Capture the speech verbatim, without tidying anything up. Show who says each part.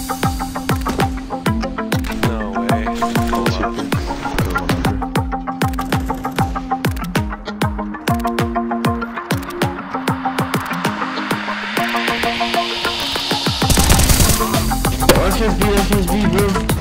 Speaker 1: No way. Hold on.
Speaker 2: F S B, F S B, bro.